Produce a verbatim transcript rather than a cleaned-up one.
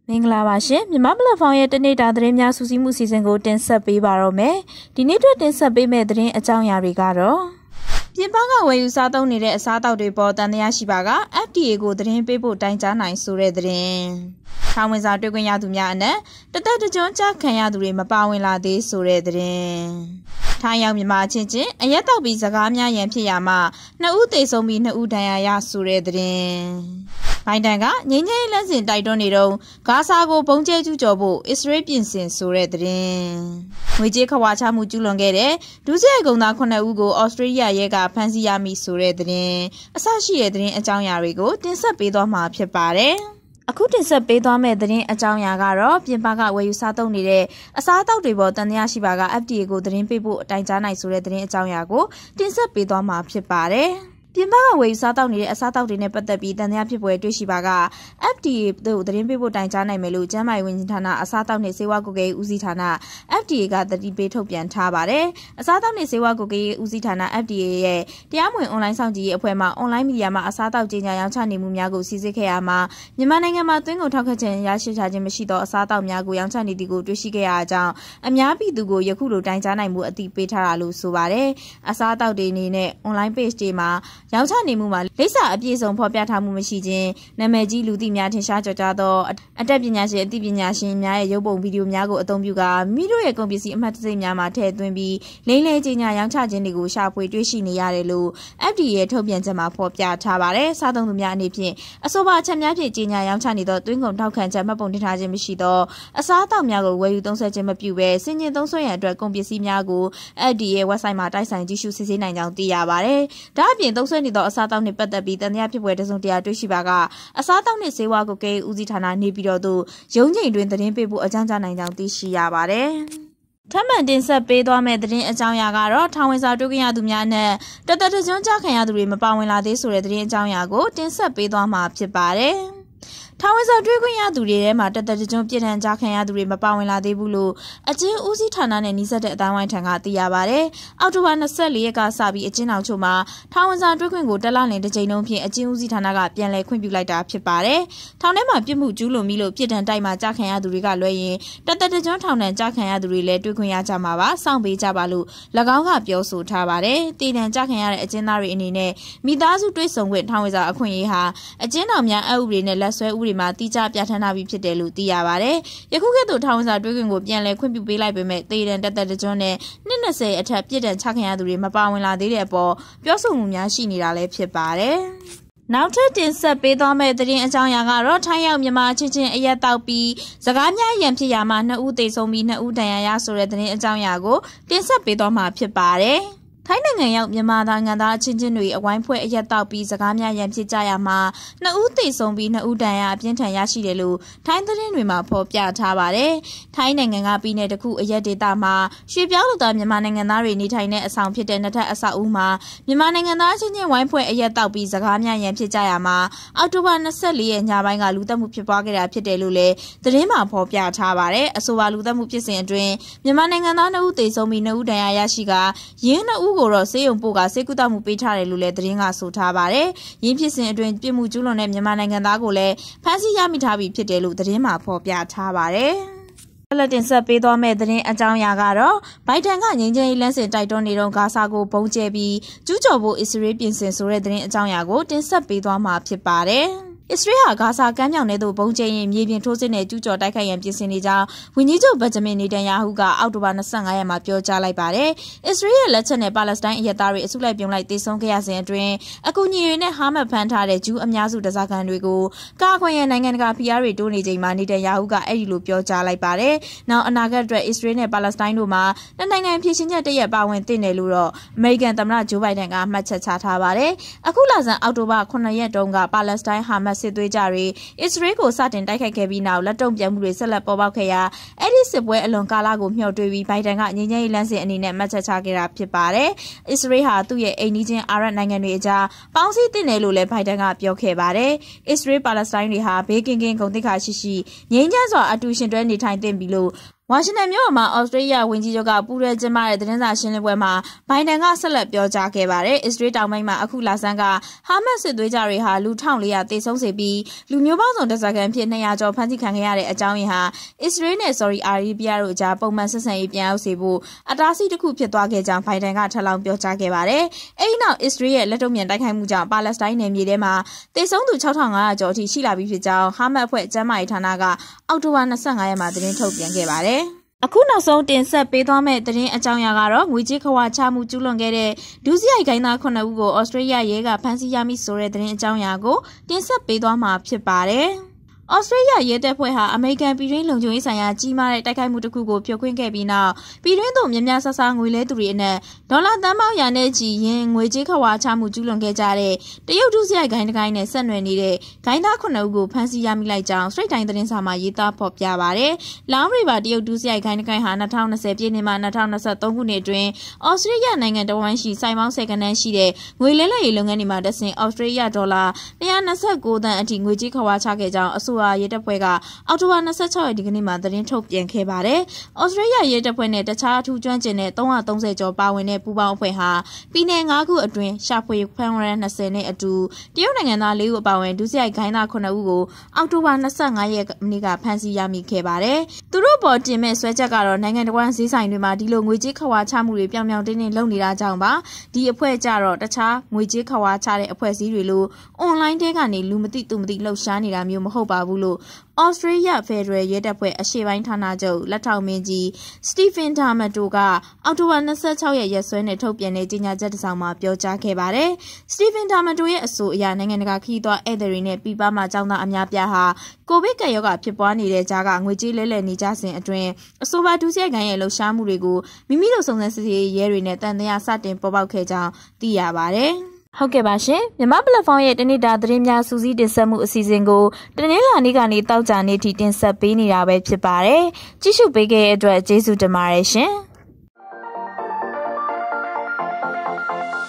မင်္ဂလာပါရှင်မြန်မာပလက်ဖောင်းရဲ့တနေ့တာသတင်းများစူးစီးမှုစီစဉ်ကိုတင်ဆက်ပေးပါတော့မယ်ဒီနေ့အတွက်တင်ဆက်ပေးမယ့်သတင်းအကြောင်းအရာတွေကတော့ပြင်ပကဝယ်ယူစားသုံးနေတဲ့အစားအသောက်တွေပေါ်တန်တရားရှိပါက F D A ကိုသတင်းပေးဖို့တိုင်ကြားနိုင်ဆိုတဲ့သတင်းထောင်ဝင်စာတွေ့ခွင့်ရသူများအနက်တသက်တကြွကြားခံရသူတွေမပါဝင်လာသေးဆိုတဲ့သတင်းထိုင်းရောက်မြန်မာချင်းချင်းအရက်တောက်ပြီးစကားများရန်ဖြစ်ရမှာနှစ်ဦးသေဆုံးပြီးနှစ်ဦးဒဏ်ရာရဆိုတဲ့သတင်းဘိုင်ဒန်ကငင်းငယ်လက်စင်တိုက်တွန်းနေတော့ဂါဇာကိုပုံကျဲကျူးကျော်ဖို့အစ္စရေးပြင်ဆင်ဆိုတဲ့သတင်းငွေကြေးခဝါချမှုကျူးလွန်ခဲ့တဲ့ဒုစရိုက်ကုန်သားခုနှစ်ဦးကိုဩစတြေးလျရဲကဖမ်းဆီးရမိဆိုတဲ့သတင်းအဆရှိတဲ့သတင်းအကြောင်းအရာတွေကိုတင်ဆက်ပေးသွားမှာဖြစ်ပါတယ်အခုတင်ဆက်ပေးသွားမယ့်သတင်းအကြောင်းအရာကတော့ပြင်ပကဝယ်ယူစားသုံးနေတဲ့အစားအသောက်တွေပေါ်တန်တရားရှိပါက F D A ကိုသတင်းပေးဖို့အတိုင်ကြားနိုင်ဆိုတဲ့သတင်းအကြောင်းအရာကိုတင်ဆက်ပေးသွားမှာဖြစ်ပါတယ်ပြင်ပကဝယ်ယူစားတောက်နေတဲ့အစားအသောက်တွေနဲ့ပတ်သက်ပြီးတန်တရားဖြစ်ပွဲတွေ့ရှိပါက F D A တို့သတင်းပေးဖို့တိုင်ကြားနိုင်မယ်လို့ကျန်းမာရေးဝန်ကြီးဌာနအစားအသောက်နဲ့ဆေးဝါးကွပ်ကဲရေးဦးစီးဌာန F D A ကသတိပေးထုတ်ပြန်ထားပါတယ်။အစားအသောက်နဲ့ဆေးဝါးကွပ်ကဲရေးဦးစီးဌာန F D A ရဲ့တရားမဝင်အွန်လိုင်းစောင့်ကြည့်ရေးအဖွဲ့မှအွန်လိုင်းမီဒီယာမှာအစားအသောက်ကြေညာရောင်းချနေမှုများကိုစီစစ်ခဲ့ရမှာမြန်မာနိုင်ငံမှာသွင်းကုန်ထောက်ခတ်ခြင်းရရှိထားခြင်းမရှိသောအစားအသောက်များကိုရောင်းချနေသည်ကိုတွေ့ရှိခဲ့ရကြောင်းအများပြည်သူကိုယခုလိုတိုင်ကြားနိုင်မှုအသိပေးထားတာလို့ဆိုပါတယ်။အစားအသောက်တွေအနေနဲ့ online page တွေမှာရောင်းချနေမှုမှာလိပ်စာအပြည့်စုံဖော်ပြထားမှုမရှိခြင်းနာမည်ကြီးလူသိများထင်ရှားကြော်ကြားသောအတတ်ပညာရှင်အသိပညာရှင်များရဲ့ရုပ်ပုံဗီဒီယိုများကိုအသုံးပြုကာမိတို့ရဲ့ကုန်ပစ္စည်းအမှတ်တံဆိပ်များမှာထည့်သွင်းပြီးလိမ့်လဲကြေညာရောင်းချခြင်းတွေကိုရှာဖွေတွေ့ရှိနေရတယ်လို့ F D A ရဲ့ထုတ်ပြန်ချက်မှာဖော်ပြထားပါတယ်။စားသုံးသူများအနေဖြင့်အဆိုပါအချက်များဖြင့်ကြေညာရောင်းချနေသောသွင်းကုန်ထောက်ခံချက်မှတ်ပုံတင်ထားခြင်းမရှိသောအစားအသောက်များကိုဝယ်ယူသုံးစွဲခြင်းမပြုဘဲစင်ကျင်သုံးစွဲရန်အတွက်ကုန်ပစ္စည်းများကို F D A ရဲ့ website မှာတိုက်ဆိုင်ကြည့်ရှုစစ်ဆေးနိုင်ကြောင်းသိရပါတယ်။ဒါအပြင်သုံးစွဲနေသောအစားအသောက်နှင့်ပတ်သက်ပြီးတန်တရားဖြစ်ပွဲတစုံတရာတွေ့ရှိပါကအစားအသောက်နှင့်ဆေးဝါးကိုကဲဦးစီးဌာနနေပြည်တော်သို့ရုံးချိန်တွင်သတင်းပေးဖို့အကြောင်းကြားနိုင်ကြောင်းသိရှိရပါတယ်။ထပ်မံတင်ဆက်ပေးသွားမယ့်သတင်းအကြောင်းအရာကတော့ထောင်ဝင်စာတွေ့ခွင့်ရသူများနဲ့တသက်တကျွန်းကြားခံရသူတွေမပါဝင်လာသေးဆိုတဲ့သတင်းအကြောင်းအရာကိုတင်ဆက်ပေးသွားမှာဖြစ်ပါတယ်။ထောင်ဝင်စာတွေ့ခွင့်ရသူတွေထဲမှာတသက်တကျွန်းပြည်ထန်ကြားခံရသူတွေမပါဝင်လာသေးဘူးလို့အကျဉ်းဦးစီးဌာနနဲ့နှိစက်တဲ့အတိုင်းဝိုင်းထံကသိရပါတယ်။အောက်တိုဘာ၂၄ရက်ကစပြီးအကျဉ်းထောင်ချုပ်မှာထောင်ဝင်စာတွေ့ခွင့်ကိုတက်လာလင်တစ်ကြိမ်လုံးဖြင့်အကျဉ်းဦးစီးဌာနကပြန်လည်ခွင့်ပြုလိုက်တာဖြစ်ပါတယ်။ထောင်ထဲမှာပြစ်မှုကျူးလွန်ပြီးလို့ပြည်ထန်တိုက်မှာကြားခံရသူတွေကလွှဲရင်တသက်တကျွန်းထောင်ထံကြားခံရသူတွေလည်းတွေ့ခွင့်ရကြမှာပါ။စောင့်ပေးကြပါလို့၎င်းကပြောဆိုထားပါတယ်။တည်တံကြားခံရတဲ့အကျဉ်းသားတွေအနေနဲ့မိသားစုတွေ့ဆုံခွင့်ထောင်ဝင်စာအခွင့်အရေးဟာအကျဉ်းထောင်များအဥပဒေနဲ့လက်ဆွဲဥပဒေမှာတိကျပြဋ္ဌာန်းထားပြီးဖြစ်တယ်လို့သိရပါတယ်။ယခုကဲ့သို့ထောင်ဝင်စာတွေ့ခွင့်ကိုပြန်လည်ခွင့်ပြုပေးလိုက်ပေမဲ့တေးတံတက်တက်တကြွနဲ့နှစ်၂၀အထက်ပြစ်ဒဏ်ချခံရသူတွေမပါဝင်လာသေးတဲ့အပေါ်ပြောဆိုမှုများရှိနေတာလည်းဖြစ်ပါတယ်။နောက်ထပ်တင်ဆက်ပေးသွားမယ့်သတင်းအကြောင်းအရာကတော့ထိုင်းရောက်မြန်မာချင်းချင်းအရက်တောက်ပြီးစကားများရန်ဖြစ်ရမှာနှစ်ဦးသေဆုံးပြီးနှစ်ဦးဒဏ်ရာရဆိုတဲ့သတင်းအကြောင်းအရာကိုတင်ဆက်ပေးသွားမှာဖြစ်ပါတယ်။ထိုင်းနိုင်ငံရောက်မြန်မာနိုင်ငံသားအချင်းချင်းတွေအဝိုင်းဖွဲ့အရက်တောက်ပြီးစကားများရန်ဖြစ်ကြရမှာနှစ်ဦးသေဆုံးပြီးနှစ်ဦးဒဏ်ရာအပြင်းထန်ရရှိတယ်လို့ထိုင်းသတင်းတွေမှာဖော်ပြထားပါတယ်။ထိုင်းနိုင်ငံကပြည်နယ်တစ်ခုအရက်ဒေသမှာရွှေပြောင်းလူသားမြန်မာနိုင်ငံသားတွေနေထိုင်တဲ့အဆောင်ဖြစ်တဲ့နှစ်ထပ်အဆောက်အဦမှာမြန်မာနိုင်ငံသားအချင်းချင်းဝိုင်းဖွဲ့အရက်တောက်ပြီးစကားများရန်ဖြစ်ကြရမှာအောက်တိုဘာ၂၄ရက်ညပိုင်းကလူသက်မှုဖြစ်ပွားခဲ့တာဖြစ်တယ်လို့လည်းသတင်းမှာဖော်ပြထားပါတယ်။အဆိုပါလူသက်မှုဖြစ်စဉ်အတွင်းမြန်မာနိုင်ငံသားနှစ်ဦးသေဆုံးပြီးနှစ်ဦးဒဏ်ရာရရှိကရင်းနှစ်ဦးကိုတော့ဆေးရုံပို့ကဆေးကုသမှုပေးထားတယ်လို့လည်းသတင်းကဆိုထားပါတယ်။ရင်းဖြစ်စဉ်အတွင်းပြည်မှုကျူးလွန်တဲ့မြန်မာနိုင်ငံသားကိုလည်းဖမ်းဆီးရမိထားပြီးဖြစ်တယ်လို့သတင်းမှာဖော်ပြထားပါတယ်။လက်တင်ဆက်ပေးသွားမယ့်သတင်းအကြောင်းအရာကတော့ဘိုင်ဒန်ကငြိမ်းချမ်းရေးလမ်းစဉ်တိုက်တွန်းနေတော့ဂါဇာကိုပုံကျဲပြီးကျူးကျော်ဖို့အစ္စရေးပြင်ဆင်ဆိုတဲ့သတင်းအကြောင်းအရာကိုတင်ဆက်ပေးသွားမှာဖြစ်ပါတယ်။အစ္စရေးဟာဂါဇာကမ်းမြောင်ထဲသို့ပုံကျဲရင်မြေပြင်ထိုးစစ်နဲ့ကျူးကျော်တိုက်ခိုက်ရန်ပြင်ဆင်နေကြောင်းဝန်ကြီးချုပ်ဗက်ဂျမင်နေတန်ယာဟုကအောက်တိုဘာ၂၅ရက်မှာပြောကြားလိုက်ပါတယ်။အစ္စရေးရဲ့လက်ချက်နဲ့ပါလက်စတိုင်းအရက်သားတွေအစုလိုက်ပြုံလိုက်တေဆုံးခဲ့ရစဉ်အတွင်းအကူအညီတွေနဲ့ဟာမတ်ဖမ်းထားတဲ့ဂျူးအများစုတစားခံတွေကိုကာကွယ်ရန်နိုင်ငံတကာဖိအားတွေတိုးနေချိန်မှာနေတန်ယာဟုကအဲ့ဒီလိုပြောကြားလိုက်ပါတယ်။နောက်အနာဂတ်အတွက်အစ္စရေးနဲ့ပါလက်စတိုင်းတို့မှာနှစ်နိုင်ငံပြည်ရှင်ချက်တရက်ပါဝင်သင့်တယ်လို့တော့အမေရိကန်သမ္မတဂျိုးဘိုင်ဒန်ကမှတ်ချက်ချထားပါတယ်။အခုလဆန်အောက်တိုဘာခုနှစ်ရက်တုန်းကပါလက်စတိုင်းဟာမတ်စစ်သွေးကြတွေအစ္စရေးကိုစတင်တိုက်ခိုက်ခဲ့ပြီးနောက်လက်တုံ့ပြန်မှုတွေဆက်လက်ပေါ်ပေါက်ခဲ့ရာအဲ့ဒီစစ်ပွဲအလွန်ကာလကိုမျှော်တွေးပြီးဘိုင်ဒန်ကငြိမ်းချမ်းရေးလမ်းစဉ်အနေနဲ့မှတ်ချက်ချခဲ့တာဖြစ်ပါတယ်။အစ္စရေးဟာသူ့ရဲ့အိမ်နီးချင်းအာရပ်နိုင်ငံတွေအကြားပေါင်းစည်းသင့်တယ်လို့လည်းဘိုင်ဒန်ကပြောခဲ့ပါတယ်။အစ္စရေးပါလက်စတိုင်းတွေဟာဘေးကင်းကင်းဂုဏ်သိက္ခာရှိရှိငြိမ်းချမ်းစွာအတူရှင်တွဲနေထိုင်သင့်ပြီလို့ဝါရှင်တန်မြို့မှာဩစတြေးလျဝန်ကြီးချုပ်ကပူးရဲကျင်းပတဲ့သတင်းစာရှင်းလင်းပွဲမှာဘိုင်ဒန်ကဆက်လက်ပြောကြားခဲ့ပါတယ်။အစ္စရေးတောင်ပိုင်းမှာအခုလဆန်းကဟာမတ်စစ်သွေးကြတွေဟာလူတစ်ထောင်လေးရာသေဆုံးစေပြီးလူမျိုးပေါင်းစုံတပ်စခန်းဖြစ်နှစ်ရာကျော်ဖမ်းဆီးခံခဲ့ရတဲ့အကြောင်းရင်းဟာအစ္စရေးနဲ့ဆော်ဒီအာရေဗျတို့အကြားပုံမှန်ဆက်ဆံရေးပြန်ရောက်စေဖို့အတားအဆီးတစ်ခုဖြစ်သွားခဲ့ကြောင်းဘိုင်ဒန်ကထပ်လောင်းပြောကြားခဲ့ပါတယ်။အဲဒီနောက်အစ္စရေးရဲ့လက်တုံ့ပြန်တိုက်ခိုက်မှုကြောင့်ပါလက်စတိုင်းနယ်မြေထဲမှာသေဆုံးသူခြောက်ထောင်ငါးရာကျော်အထိရှိလာပြီးဖြစ်ကြောင်းဟာမတ်အဖွဲ့ကျန်းမာရေးဌာနကအောက်တိုဘာ၂၅ရက်မှာသတင်းထုတ်ပြန်ခဲ့ပါတယ်။အခုနောက်ဆုံးတင်ဆက်ပေးသွားမယ့်သတင်းအကြောင်းအရာကတော့ငွေကြေးခဝါချမှုကျူးလွန်ခဲ့တဲ့ဒုစရိုက်ဂိုင်းသားခုနှစ်ဦးကိုဩစတြေးလျရဲကဖမ်းဆီးရမိဆိုတဲ့သတင်းအကြောင်းအရာကိုတင်ဆက်ပေးသွားမှာဖြစ်ပါတယ်။ဩစတြေးလျရဲတပ်ဖွဲ့ဟာအမေရိကန်ပြည်တွင်းလုံခြုံရေးဆိုင်ရာကြီးမားတဲ့တိုက်ခိုက်မှုတစ်ခုကိုဖျက်ခွင့်ခဲ့ပြီးနောက်ပြည်တွင်းသို့များများဆဆငွေလဲသူတွေအနက်ဒေါ်လာသန်းပေါင်းရာနဲ့ချီရင်းငွေကြေးခဝါချမှုကျူးလွန်ခဲ့ကြတဲ့တရုတ်ဒုစရိုက်ဂိုင်းတစ်ဂိုင်းနဲ့ဆက်နွယ်နေတဲ့ဂိုင်းသားခုနှစ်ဦးကိုဖမ်းဆီးရမိလိုက်ကြောင်းစတရိတ်တိုင်းသတင်းစာမှာရေးသားဖော်ပြပါတယ်။လောင်ရီဘာတရုတ်ဒုစရိုက်ဂိုင်းတစ်ဂိုင်းဟာ၂၀၂၀ပြည့်နှစ်မှ၂၀၂၃ခုနှစ်အတွင်းဩစတြေးလျနိုင်ငံတဝန်းရှိစိုင်ပေါင်းဆယ်ကနန်းရှိတဲ့ငွေလဲလှယ်ရေးလုပ်ငန်းတွေမှာတဆင့်ဩစတြေးလျဒေါ်လာ၁၂၉သန်းအထိငွေကြေးခဝါချခဲ့ကြောင်းအဆိုပါရဲတပ်ဖွဲ့ကအောက်တိုဘာ၂၆ရက်ဒီကနေ့မှာသတင်းထုတ်ပြန်ခဲ့ပါတယ်။ဩစတြေးလျရဲတပ်ဖွဲ့နဲ့တခြားအထူးကျွမ်းကျင်တဲ့၃၃၀ကျော်ပါဝင်တဲ့ပူးပေါင်းအဖွဲ့ဟာပြည်내၅ခုအတွင်းရှာဖွေဖမ်းဝရမ်း၂၀နဲ့အတူတရုတ်နိုင်ငံသား၄ဦးအပါအဝင်ဒုစရိုက်ဂိုင်းသားခုနှစ်ဦးကိုအောက်တိုဘာ၂၅ရက်နေ့ကဖမ်းဆီးရမိခဲ့ပါတယ်။သူတို့ပေါ်တင်မဲ့ဆွဲချက်ကတော့နိုင်ငံတော်ဝန်ဈေးဆိုင်တွေမှာဒီလိုငွေကြေးခဝါချမှုတွေပြောင်ပြောင်တင်းတင်းလုပ်နေတာကြောင့်ပါ။ဒီအဖွဲ့ကြတော့တခြားငွေကြေးခဝါချတဲ့အဖွဲ့အစည်းတွေလိုအွန်လိုင်းတဲကနေလူမသိသူမသိလှုပ်ရှားနေတာမျိုးမဟုတ်ပါဘူးလို့ဩစတြေးလျဖက်ဒရယ်ရဲတပ်ဖွဲ့အရှေ့ပိုင်းဌာနချုပ်လက်ထောက်မင်းကြီးစတီဖင်ဒါမတိုကအောက်တိုဘာ၂၆ရက်ရက်စွဲနဲ့ထုတ်ပြန်တဲ့ကြေညာချက်တစ်စောင်မှာပြောကြားခဲ့ပါတယ်။စတီဖင်ဒါမတိုရဲ့အဆိုအရနိုင်ငံတကာခရီးသွားဧည့်သည်တွေနဲ့ပြည်ပမှာကျောင်းသားအများပြားဟာကိုဗစ်ကပ်ရောဂါဖြစ်ပွားနေတဲ့ကြားကငွေကြေးလဲလှယ်နေကြစဉ်အတွင်းအဆိုပါဒုစရိုက်ဂိုင်းရဲ့လှုပ်ရှားမှုတွေကိုမိမိတို့စုံစမ်းစစ်ဆေးရေးရဲတွေနဲ့တန်တရားစတင်ပေါ်ပေါက်ခဲ့ကြောင်းသိရပါတယ်။ဟုတ်ကဲ့ပါရှင်မြန်မာပလက်ဖောင်းရဲ့တနေ့တာသတင်းများစူးစီးတင်ဆက်မှုအစီအစဉ်ကိုတနင်္လာနေ့ကနေတောက်ကြနေ့ထိတင်ဆက်ပေးနေတာပဲဖြစ်ပါတယ်ကြည့်ရှုပေးခဲ့တဲ့အတွက်ကျေးဇူးတင်ပါတယ်ရှင်